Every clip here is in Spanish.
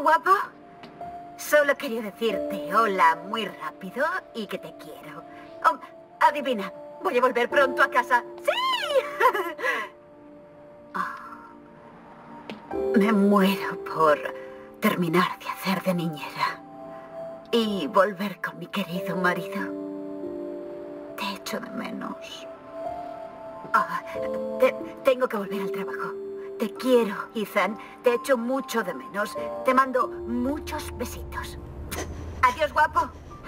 guapo? Solo quería decirte hola muy rápido y que te quiero. Oh, adivina, voy a volver pronto a casa. ¡Sí! Oh, me muero por terminar de hacer de niñera y volver con mi querido marido. Te echo de menos. Tengo que volver al trabajo. Te quiero, Ethan. Te echo mucho de menos. Te mando muchos besitos. Adiós, guapo.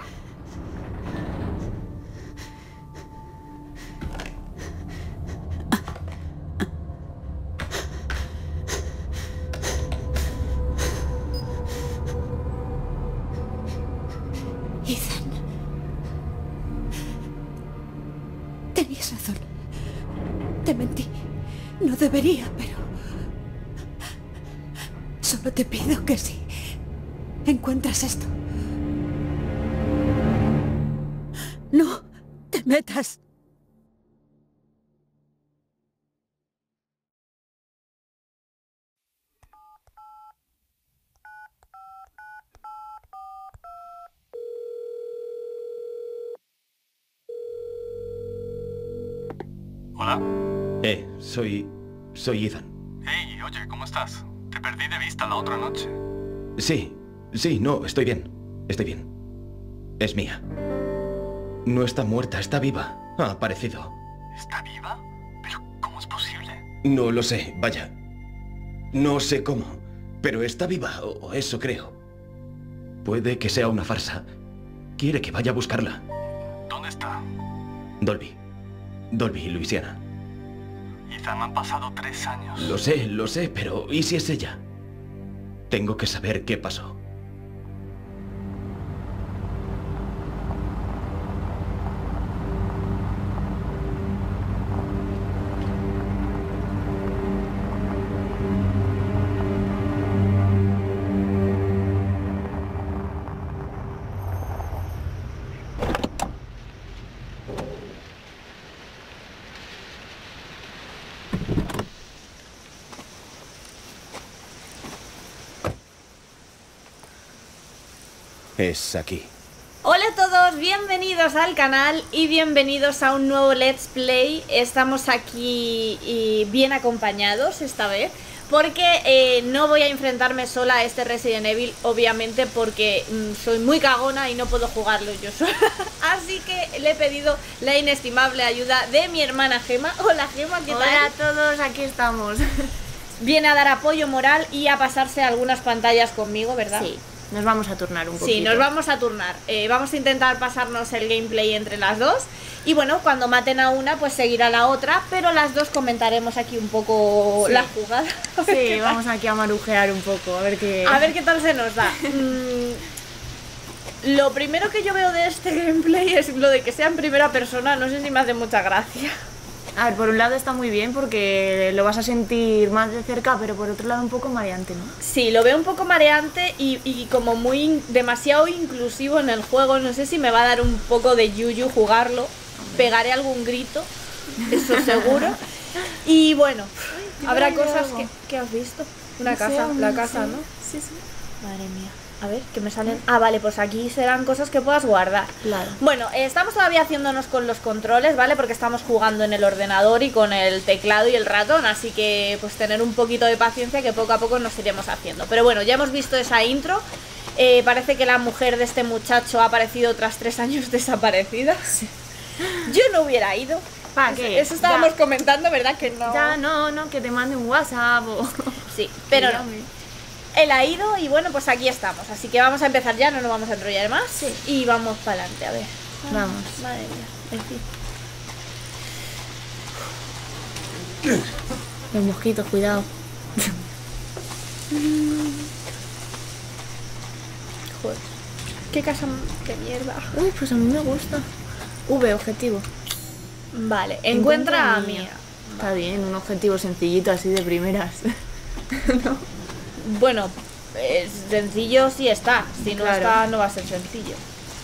Ethan. Tenías razón. Te mentí. No debería, pero... Solo te pido que si encuentras esto, no te metas. Hola. Soy Ethan. Hey, oye, ¿cómo estás? Te perdí de vista la otra noche. Sí, no, estoy bien. Estoy bien. Es mía. No está muerta, está viva. Ha aparecido. ¿Está viva? ¿Pero cómo es posible? No lo sé, vaya. No sé cómo, pero está viva, o eso creo. Puede que sea una farsa. Quiere que vaya a buscarla. ¿Dónde está? Dolby, Luisiana. Ethan, han pasado 3 años. Lo sé, pero ¿y si es ella? Tengo que saber qué pasó. Es aquí. Hola a todos, bienvenidos al canal y bienvenidos a un nuevo Let's Play. Estamos aquí y bien acompañados esta vez, porque no voy a enfrentarme sola a este Resident Evil, obviamente, porque soy muy cagona y no puedo jugarlo yo sola. Así que le he pedido la inestimable ayuda de mi hermana Gema. Hola Gema, ¿qué tal? Hola a todos, aquí estamos. Viene a dar apoyo moral y a pasarse algunas pantallas conmigo, ¿verdad? Sí. Nos vamos a turnar un poquito. Sí, nos vamos a turnar. Vamos a intentar pasarnos el gameplay entre las dos. Y bueno, cuando maten a una, pues seguirá la otra. Pero las dos comentaremos aquí un poco la jugada. Sí, vamos aquí a marujear un poco, a ver qué tal se nos da. Lo primero que yo veo de este gameplay es lo de que sea en primera persona. No sé si me hace mucha gracia. A ver, por un lado está muy bien porque lo vas a sentir más de cerca, pero por otro lado un poco mareante, ¿no? Sí, lo veo un poco mareante y como demasiado inclusivo en el juego. No sé si me va a dar un poco de yuyu jugarlo. Pegaré algún grito, eso seguro. Y bueno, habrá cosas que has visto. Una casa, la casa, ¿no? Sí, sí. Madre mía. A ver, que me salen... Ah, vale, pues aquí serán cosas que puedas guardar. Claro. Bueno, estamos todavía haciéndonos con los controles, ¿vale? Porque estamos jugando en el ordenador y con el teclado y el ratón. Así que, pues tener un poquito de paciencia, que poco a poco nos iremos haciendo. Pero bueno, ya hemos visto esa intro. Parece que la mujer de este muchacho ha aparecido tras 3 años desaparecida. Sí. Yo no hubiera ido. ¿Para qué? Eso estábamos comentando, ¿verdad? Que no... Ya, no, que te mande un WhatsApp o... Sí, pero no. Él ha ido y bueno, pues aquí estamos. Así que vamos a empezar ya, no nos vamos a enrollar más. Sí. Y vamos para adelante, a ver. Vamos. Madre mía, en fin. Los mosquitos, cuidado. Joder. Qué casa, qué mierda. Uy, pues a mí me gusta. Objetivo. Vale, encuentra a Mia. Está bien, un objetivo sencillito así de primeras. ¿No? Bueno, sencillo sí está. Si no está, no va a ser sencillo.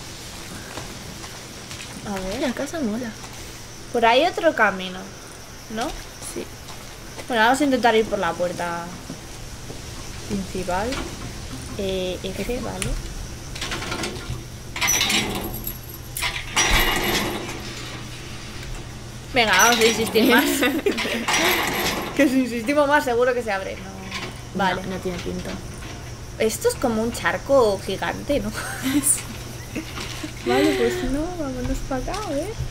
A ver. La casa mola. Por ahí otro camino, ¿no? Sí. Bueno, vamos a intentar ir por la puerta principal. F, vale. Venga, vamos a insistir más. Que si insistimos más seguro que se abre. No. Vale. No tiene pinta. Esto es como un charco gigante, ¿no? Vale, pues no, vámonos para acá, a ver.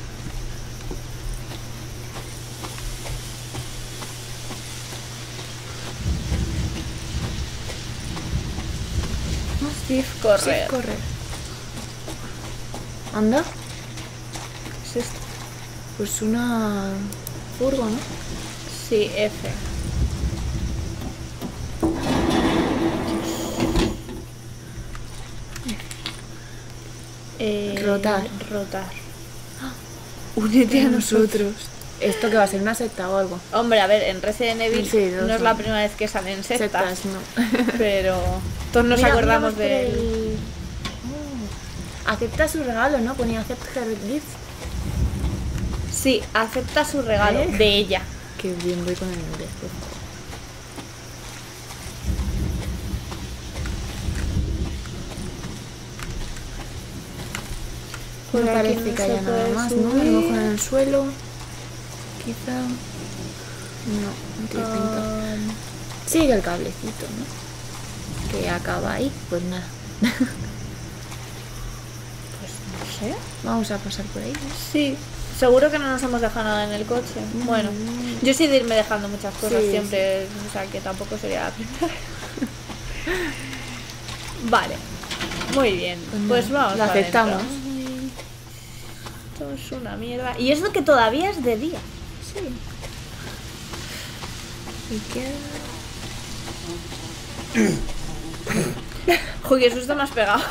Steve, correr. Sí, correr. Anda. ¿Qué es esto? Pues una furgo, ¿no? Sí, F. Rotar. Rotar. Únete a nosotros. ¿Esto que va a ser una secta o algo? Hombre, a ver, en Resident Evil Sí, no es la primera vez que salen sectas, no. pero todos nos Mira, acordamos mira, de... Acepta su regalo, ¿no? Ponía accept her gift. Sí, acepta su regalo de ella. Qué bien voy con el inglés, por favor. Por No aquí parece no que se haya nada puede más, ¿no? A subir. lo mejor en el suelo. Quizá. No tiene pinta. Sigue el cablecito, ¿no? Que acaba ahí. Pues nada. Pues no sé. Vamos a pasar por ahí, ¿no? Sí, seguro que no nos hemos dejado nada en el coche. Bueno, yo sí de irme dejando muchas cosas Sí, siempre, o sea que tampoco sería la primera. Vale, muy bien, pues vamos. la para aceptamos. adentro. Esto es una mierda. Y eso que todavía es de día. Sí. ¿Y qué? Joder, qué susto me has pegado.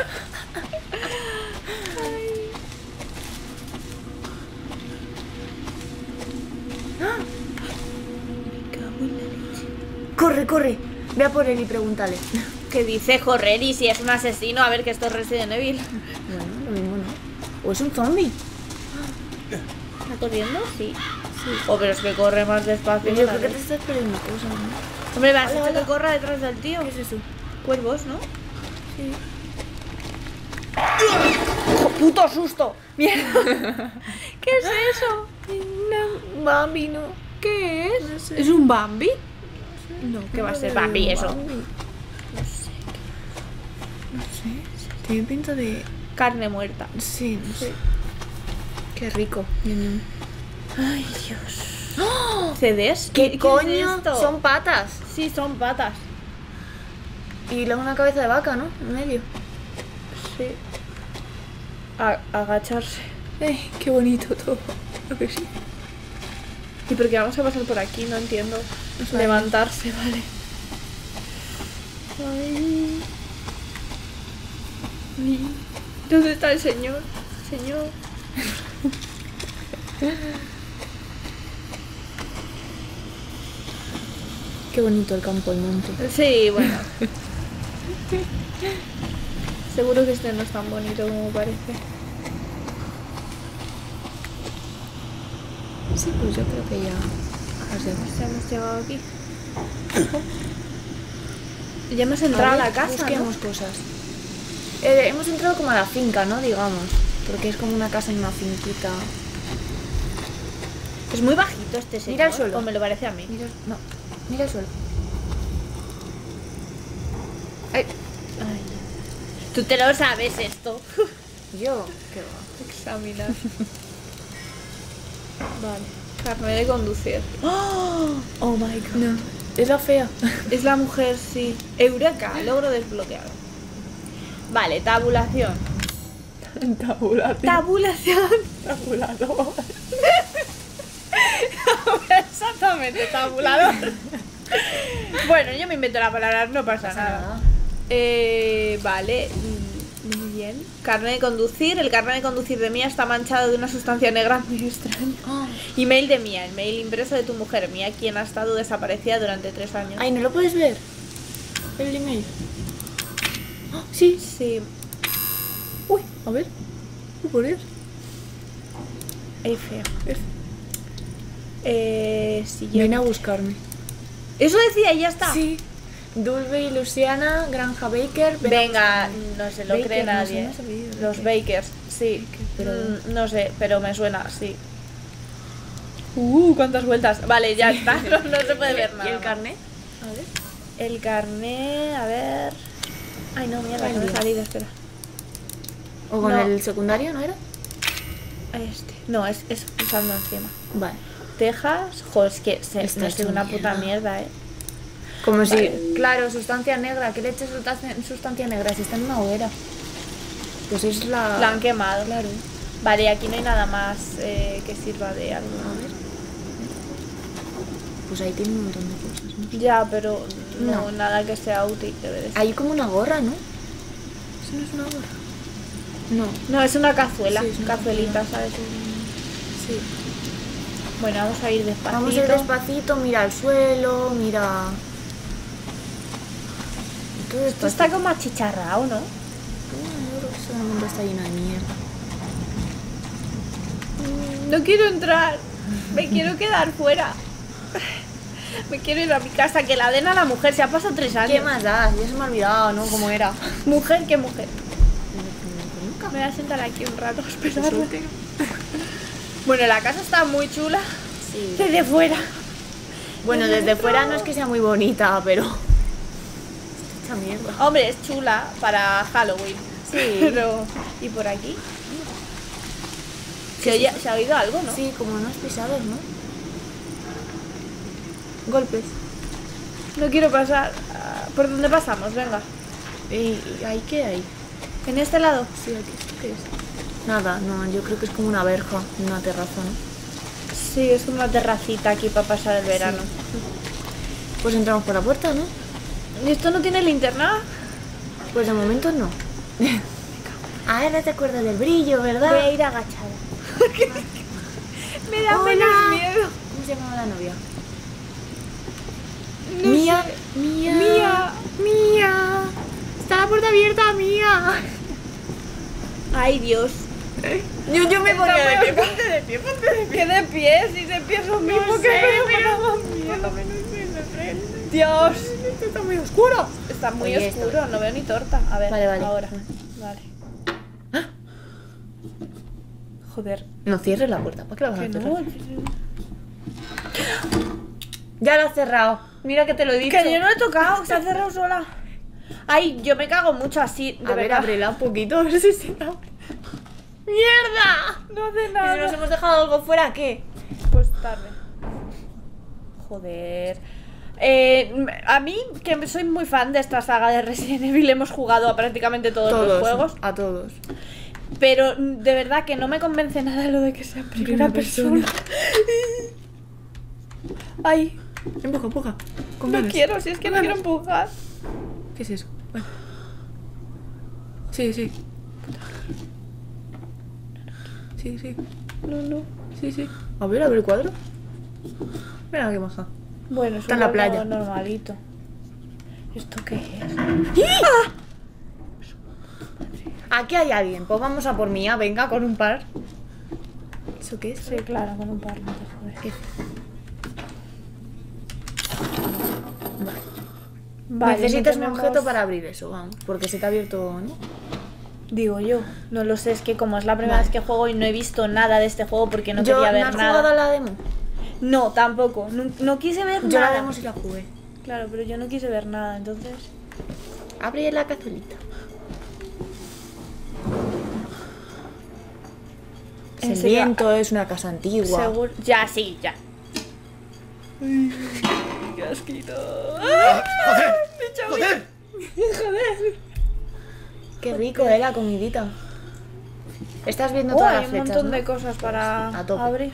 Corre, corre. Ve a por él y pregúntale. Que dice correr y si es un asesino, a ver que esto es Resident Evil. Bueno, lo mismo no. ¿O es un zombie? ¿Está corriendo? Sí. Oh, pero es que corre más despacio. Yo creo que te estás perdiendo cosas, ¿no? Hombre, me has Hola, dicho hola. que corra detrás del tío. ¿Qué es eso? Cuervos, ¿no? Sí. ¡Oh, puto susto! ¡Mierda! ¿Qué es eso? Un Bambi, ¿no? ¿Qué es? No sé. ¿Es un Bambi? No, ¿qué va a ser Bambi eso? Bambi. No sé. Tiene pinta de... Carne muerta. Sí, no sé. Qué rico. Ay, Dios. ¿CDs? ¿Qué coño? es esto? Son patas. Sí, son patas. Y luego una cabeza de vaca, ¿no? En medio. Sí. Agacharse. Qué bonito todo. Lo que sí. ¿Y por qué vamos a pasar por aquí? No entiendo. sé. Levantarse, vale. Ay. Ay. ¿Dónde está el señor? Señor. Qué bonito el campo, el monte. Sí, bueno. Seguro que este no es tan bonito como parece. Sí, pues yo creo que ya... Ya hemos llegado aquí. Ya hemos entrado a la casa, ¿no? Busquemos cosas. Hemos entrado como a la finca, ¿no? Digamos. Porque es como una casa en una finquita. Es muy bajito este señor. Mira el suelo. O me lo parece a mí. Mira, no, mira el suelo. Ay, Ay. Tú te lo sabes esto. yo, qué va. Examinar. Vale. Carnet de conducir. Oh my god. No, es la fea. Es la mujer, sí. Eureka, logro desbloqueado. Vale, tabulación. Tabulación. Tabulador. Exactamente, tabulador. Bueno, yo me invento la palabra, no pasa nada. Vale, muy bien. Carnet de conducir. El carnet de conducir de Mía está manchado de una sustancia negra muy extraña. Email de Mía, el mail impreso de tu mujer Mía, quien ha estado desaparecida durante 3 años. Ay, ¿no lo puedes ver? El email. Sí. Sí. Uy, a ver. ¿Por eso? F. Sí, yo... Ven a buscarme. Eso decía y ya está. Sí. Dulce y Luciana, Granja Baker. Venga, no se lo Baker, cree no nadie. sé, no sabía de Los qué. Bakers, sí. pero- No sé, pero me suena, sí. Cuántas vueltas. Vale, ya está, no se puede ver nada. ¿Y el más. carnet? A ver. El carné, a ver. Ay, no, mierda, Ay, no me he Dios. salido, espera. ¿O con No. el secundario, no era? Este. No, es pulsando encima. Vale. Texas, joder, es que Está me hecho una mierda. puta mierda, Como Vale. si, claro, sustancia negra. ¿Qué leche es sustancia negra? Si está en una hoguera. Pues es la... La han quemado. Claro. Vale, aquí no hay nada más que sirva de algo. A ver. Pues ahí tiene un montón de cosas, ¿no? Ya, pero no, No. nada que sea útil debe de ser. Hay como una gorra, ¿no? ¿Eso no es una gorra? No. No, es una cazuela, Sí, es una cazuelita, ¿sabes? Sí. Bueno, vamos a ir despacito. Vamos a ir despacito, mira el suelo, mira... Todo Esto despacito. está como achicharrado, ¿no? Yo creo que solamente está lleno de mierda. No quiero entrar, me quiero quedar fuera. Me quiero ir a mi casa, que la den a la mujer, se ha pasado 3 años. ¿Qué más da? Ya se me ha olvidado, ¿no? ¿Cómo era? Mujer, ¿qué mujer? Me voy a sentar aquí un rato a esperarla. Bueno, la casa está muy chula Sí. desde fuera. Bueno, desde fuera no es que sea muy bonita, pero... Está hecha mierda. Hombre, es chula para Halloween. Sí. Pero... ¿Y por aquí? Se ha oído algo, ¿no? Sí, como unos pisados, ¿no? Golpes. No quiero pasar. ¿Por dónde pasamos? Venga. ¿Y ahí qué hay? ¿En este lado? Sí, aquí. ¿Qué es? Nada, no, yo creo que es como una verja, una terraza, ¿no? Sí, es como una terracita aquí para pasar el verano. Pues entramos por la puerta, ¿no? ¿Y esto no tiene linterna? Pues de momento no. Ahora te acuerdas del brillo, ¿verdad? Voy a ir agachada. Me da Hola. menos miedo. ¿Cómo se llamaba la novia? No Mía, sé. Mía, Mía. Mía. Está la puerta abierta, Mía. Ay, Dios. Yo me ponía de pie. Ponte de pie, ponte de pie. ¿Qué de pie? Si de pie son mismo sé, que pero por lo menos Dios. Esto está muy oscuro. Está muy Oye, oscuro, esto- no veo ni torta. A ver, Vale, vale. ahora. Vale. Joder. No cierres la puerta, ¿para qué la vas a Que cerrar? no. Ya la has cerrado. Mira que te lo he dicho. Que yo no he tocado, se ha cerrado sola. Ay, yo me cago mucho así, de A ver, verdad. ábrela un poquito, a ver si se abre. ¡Mierda! No hace ¿Y si nada. nos hemos dejado algo fuera, qué? Pues tarde. Joder. A mí, que soy muy fan de esta saga de Resident Evil, hemos jugado a prácticamente todos los juegos. A todos. Pero de verdad que no me convence nada lo de que sea en primera persona. Ay, Empuja, empuja. Con no ganas. quiero, si es que no quiero empujar. ¿Qué es eso? Bueno. Sí, sí. Sí, sí. No. Sí, sí. A ver el cuadro. Mira qué maja. Bueno, es Está un en la cuadro playa. normalito. ¿Esto qué es? Aquí hay alguien. Pues vamos a por Mía, venga, con un par. ¿Eso qué es? Sí, claro, con un par, no te jodes. Vale, Necesitas no un tenemos- objeto para abrir eso, vamos. Porque se te ha abierto, ¿no? Digo yo, no lo sé, es que como es la primera Vale. vez que juego y no he visto nada de este juego porque no Yo, quería ¿no ver has nada. jugado a la demo? No, tampoco, no quise ver Yo nada. la demo sí la jugué. Claro, pero yo no quise ver nada, entonces... Abre la cazuelita. Es ¿En el serio? viento, es una casa antigua. Seguro... Ya, sí, ya. ¡Qué asquito! ¡Joder! ¡Joder! ¡Joder! Qué rico, la comidita. Estás viendo Oh, todas hay las un flechas, montón ¿no? de cosas para A tope. abrir.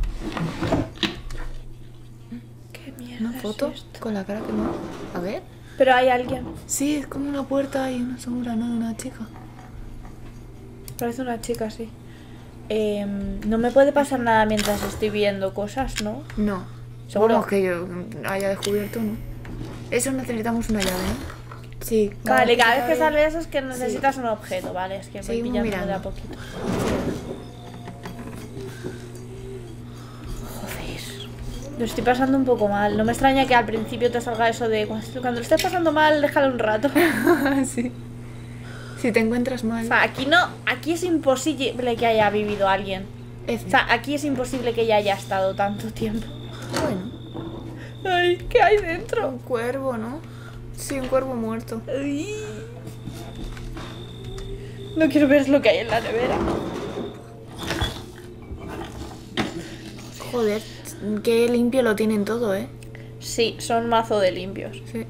¿Qué mierda Una es foto esto? con la cara que no. A ver. Pero hay alguien. Sí, es como una puerta y una sombra, ¿no? De una chica. Parece una chica, sí. No me puede pasar nada mientras estoy viendo cosas, ¿no? No. ¿Seguro? Vamos, que yo haya descubierto, ¿no? Eso necesitamos una llave, ¿no? Sí. Vale, cada vez que sale eso es que necesitas un objeto, ¿vale? Es que voy Seguimos pillando de a mirando. poquito. Joder. Lo estoy pasando un poco mal. No me extraña que al principio te salga eso de cuando lo estés pasando mal, déjalo un rato. Sí. Si te encuentras mal. O sea, aquí es imposible que haya vivido alguien. O sea, aquí es imposible que ella haya estado tanto tiempo. Bueno. Ay, ¿qué hay dentro? Un cuervo, ¿no? Sí, un cuervo muerto. Ay. No quiero ver lo que hay en la nevera. Joder, qué limpio lo tienen todo, ¿eh? Sí, son mazo de limpios. Sí.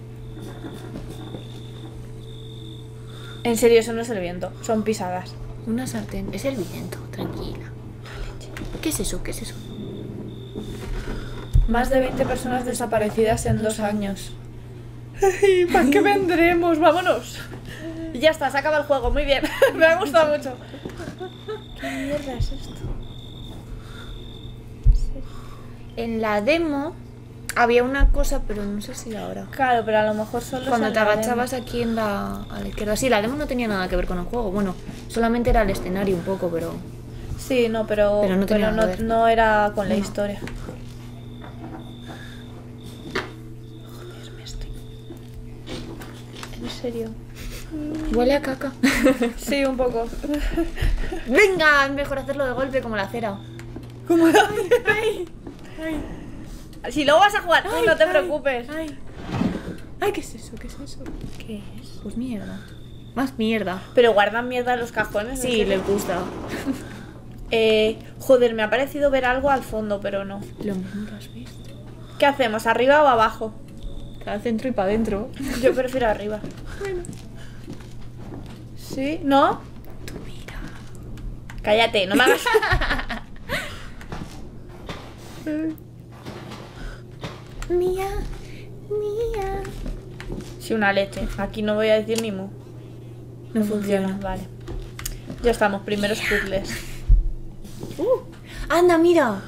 En serio, eso no es el viento, son pisadas. Una sartén. Es el viento, tranquila. ¿Qué es eso? ¿Qué es eso? Más de 20 personas desaparecidas en 2 años. Ay, ¿para qué vendremos? Vámonos. Y ya está, se acaba el juego, muy bien. Me ha gustado mucho. ¿Qué mierda es esto? En la demo había una cosa, pero no sé si ahora. Claro, pero a lo mejor solo Cuando es te en la agachabas demo. aquí a la izquierda. Sí, la demo no tenía nada que ver con el juego. Bueno, solamente era el escenario un poco, pero... Sí, no, pero Pero no tenía nada que ver. no era con la No. historia. Joder, me estoy... En serio. Huele a caca. Sí, un poco. Venga, es mejor hacerlo de golpe como la cera. ¿Cómo? Si luego vas a jugar tú, no te preocupes. Ay, ¿qué es eso? ¿Qué es eso? ¿Qué es? Pues mierda. Más mierda. Pero guardan mierda en los cajones. Sí, ¿en les serio? gusta. Joder, me ha parecido ver algo al fondo, pero no. Lo mismo lo has visto. ¿Qué hacemos? ¿Arriba o abajo? Para centro y para adentro. Yo prefiero arriba. ¿Sí? ¿No? Tú mira. Cállate, no me hagas... Mía, mía. Sí, una leche. Aquí no voy a decir ni mu. No funciona, vale. Ya estamos, primeros puzzles. Anda, mira.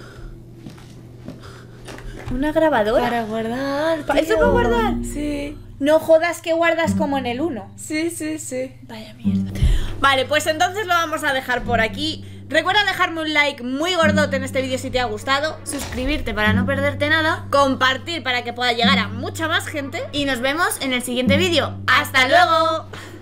¿Una grabadora? Para guardar. ¿Eso tío. para guardar? Sí. No jodas que guardas como en el 1. Sí, sí, sí. Vaya mierda. Vale, pues entonces lo vamos a dejar por aquí. Recuerda dejarme un like muy gordote en este vídeo si te ha gustado. Suscribirte para no perderte nada. Compartir para que pueda llegar a mucha más gente. Y nos vemos en el siguiente vídeo. ¡Hasta luego!